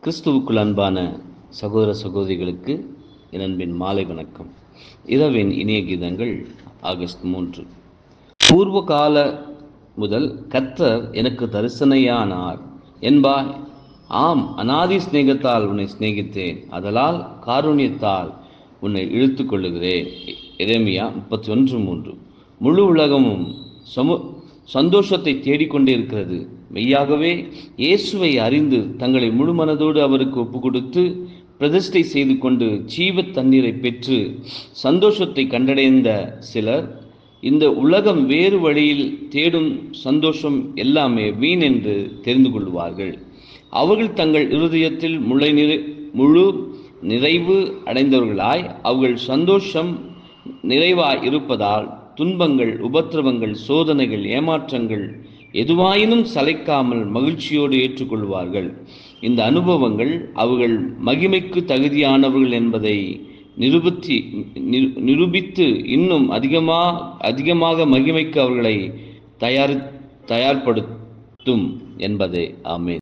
கிறிஸ்துவுக்குள் அன்பான சகோதர சகோதரிகளுக்கு என் அன்பின் மாலை வணக்கம். இரவின் இனிய கீதங்கள் ஆகஸ்ட் 3. பூர்வ கால முதல் கர்த்தர் எனக்கு தரிசனையானார் என்பாய். ஆம், அநாதி சிநேகத்தால் உன்னை சிநேகித்தேன், அதலால் காருண்யத்தால் உன்னை இழுத்து கொள்ளுகிறேன். எரேமியா 31:3. முழு உலகமும் சந்தோஷத்தை தேடிக்கொண்டே இருக்கிறது. மெய்யாகவே இயேசுவை அறிந்து தங்களை முழு மனதோடு அவருக்கு ஒப்பு கொடுத்து பிரதிஷ்டை செய்து கொண்டு ஜீவ தண்ணீரை பெற்று சந்தோஷத்தை கண்டடைந்த சிலர் இந்த உலகம் வேறு வழியில் தேடும் சந்தோஷம் எல்லாமே வீண் என்று தெரிந்து கொள்வார்கள். அவர்கள் தங்கள் இருதயத்தில் முழு நிறைவு அடைந்தவர்களாய் அவர்கள் சந்தோஷம் நிறைவாய் இருப்பதால் துன்பங்கள், உபத்திரவங்கள், சோதனைகள், ஏமாற்றங்கள் எதுவாயினும் சளைக்காமல் மகிழ்ச்சியோடு ஏற்றுக்கொள்வார்கள். இந்த அனுபவங்கள் அவர்கள் மகிமைக்கு தகுதியானவர்கள் என்பதை நிரூபித்து இன்னும் அதிகமாக மகிமைக்கு அவர்களை தயார்படுத்தும் என்பதே. ஆமென்.